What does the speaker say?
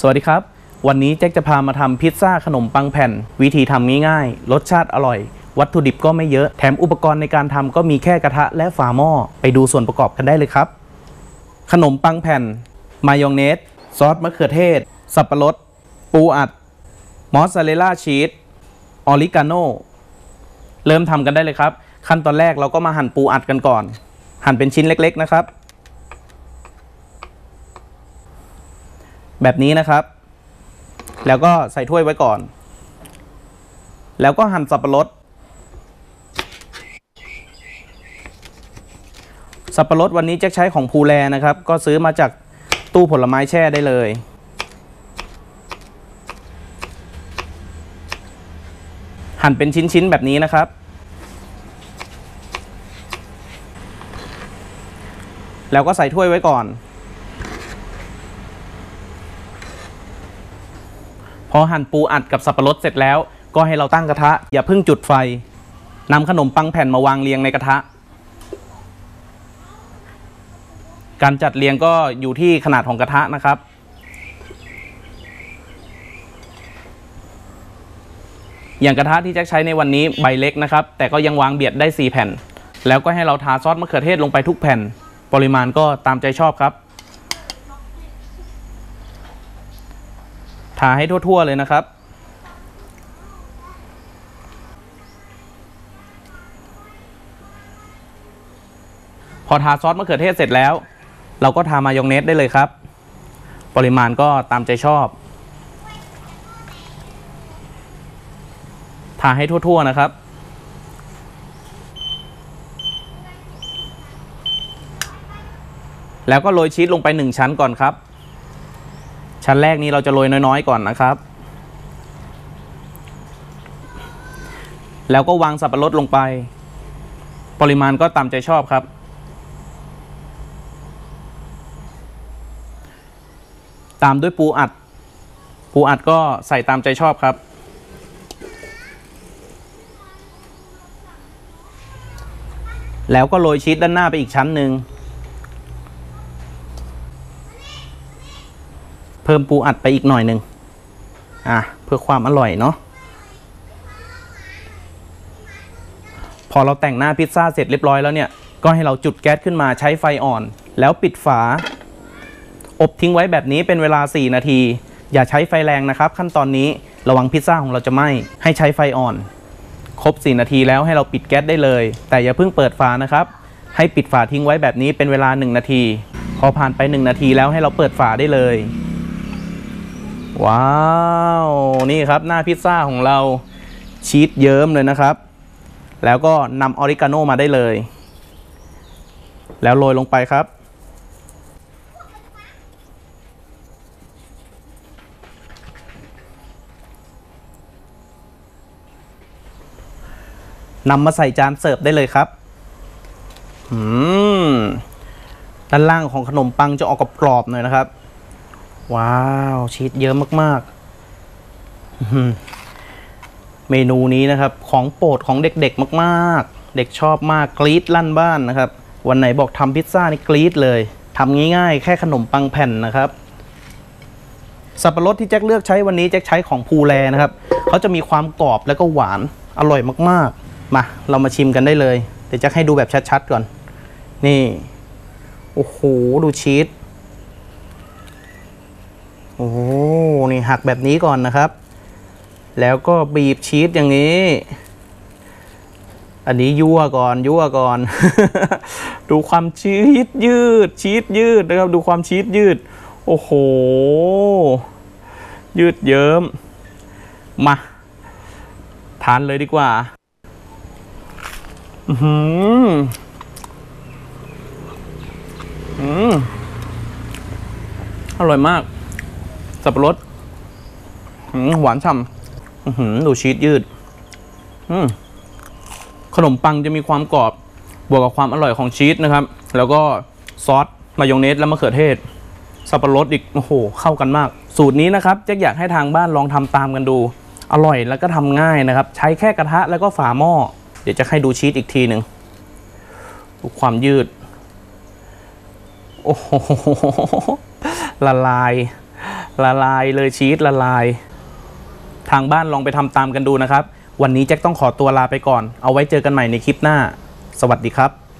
สวัสดีครับวันนี้แจ็คจะพามาทำพิซซ่าขนมปังแผ่นวิธีทำง่ายๆรสชาติอร่อยวัตถุดิบก็ไม่เยอะแถมอุปกรณ์ในการทำก็มีแค่กระทะและฝาหม้อไปดูส่วนประกอบกันได้เลยครับขนมปังแผ่นมายองเนสซอสมะเขือเทศสับปะรดปูอัดมอสซาเรลล่าชีสออริกาโนเริ่มทำกันได้เลยครับขั้นตอนแรกเราก็มาหั่นปูอัดกันก่อนหั่นเป็นชิ้นเล็กๆนะครับแบบนี้นะครับแล้วก็ใส่ถ้วยไว้ก่อนแล้วก็หั่นสับปะรดวันนี้แจ็คใช้ของภูแลนะครับก็ซื้อมาจากตู้ผลไม้แช่ได้เลยหั่นเป็นชิ้นๆแบบนี้นะครับแล้วก็ใส่ถ้วยไว้ก่อนพอหั่นปูอัดกับสับปะรดเสร็จแล้วก็ให้เราตั้งกระทะอย่าเพิ่งจุดไฟนำขนมปังแผ่นมาวางเรียงในกระทะการจัดเรียงก็อยู่ที่ขนาดของกระทะนะครับอย่างกระทะที่แจ็คใช้ในวันนี้ใบเล็กนะครับแต่ก็ยังวางเบียดได้4แผ่นแล้วก็ให้เราทาซอสมะเขือเทศลงไปทุกแผ่นปริมาณก็ตามใจชอบครับทาให้ทั่วๆเลยนะครับพอทาซอสมะเขือเทศเสร็จแล้วเราก็ทามายองเนสได้เลยครับปริมาณก็ตามใจชอบทาให้ทั่วๆนะครับแล้วก็โรยชีสลงไป1ชั้นก่อนครับชั้นแรกนี้เราจะโรยน้อยๆก่อนนะครับแล้วก็วางสับปะรดลงไปปริมาณก็ตามใจชอบครับตามด้วยปูอัดก็ใส่ตามใจชอบครับแล้วก็โรยชีสด้านหน้าไปอีกชั้นหนึ่งเพิ่มปูอัดไปอีกหน่อยหนึ่งเพื่อความอร่อยเนาะพอเราแต่งหน้าพิซซ่าเสร็จเรียบร้อยแล้วเนี่ยก็ให้เราจุดแก๊สขึ้นมาใช้ไฟอ่อนแล้วปิดฝาอบทิ้งไว้แบบนี้เป็นเวลา4นาทีอย่าใช้ไฟแรงนะครับขั้นตอนนี้ระวังพิซซ่าของเราจะไหม้ให้ใช้ไฟอ่อนครบ4นาทีแล้วให้เราปิดแก๊สได้เลยแต่อย่าเพิ่งเปิดฝานะครับให้ปิดฝาทิ้งไว้แบบนี้เป็นเวลา1นาทีพอผ่านไป1นาทีแล้วให้เราเปิดฝาได้เลยว้าวนี่ครับหน้าพิซซ่าของเราชีสเยิ้มเลยนะครับแล้วก็นำออริกาโนมาได้เลยแล้วโรยลงไปครับนำมาใส่จานเสิร์ฟได้เลยครับด้านล่างของขนมปังจะออกกรอบๆหน่อยนะครับว้าวชีสเยอะมากๆเมนูนี้นะครับของโปรดของเด็กๆมากๆเด็กชอบมากกรี๊ดลั่นบ้านนะครับวันไหนบอกทำพิซซ่านี่กรี๊ดเลยทำง่ายๆแค่ขนมปังแผ่นนะครับสับปะรดที่แจ็คเลือกใช้วันนี้แจ็คใช้ของภูแลนะครับเขาจะมีความกรอบแล้วก็หวานอร่อยมากๆมาเรามาชิมกันได้เลยเดี๋ยวแจ็คให้ดูแบบชัดๆก่อนนี่โอ้โหดูชีสโอ้นี่หักแบบนี้ก่อนนะครับแล้วก็บีบชีสอย่างนี้อันนี้ยั่วก่อน ดูความชีสยืดนะครับดูความชีสยืดโอ้โหยืดเยิ้มมาทานเลยดีกว่าอร่อยมากสับปะรดหวานฉ่ำดูชีสยืดขนมปังจะมีความกรอบบวกกับความอร่อยของชีสนะครับแล้วก็ซอสมายองเนสและมะเขือเทศสับปะรดอีกโอ้โหเข้ากันมากสูตรนี้นะครับแจ็คอยากให้ทางบ้านลองทำตามกันดูอร่อยแล้วก็ทำง่ายนะครับใช้แค่กระทะแล้วก็ฝาหม้อเดี๋ยวจะให้ดูชีสอีกทีหนึ่งดูความยืด โอ้โหละลายละลายเลยชีสละลายทางบ้านลองไปทำตามกันดูนะครับวันนี้แจ็คต้องขอตัวลาไปก่อนเอาไว้เจอกันใหม่ในคลิปหน้าสวัสดีครับ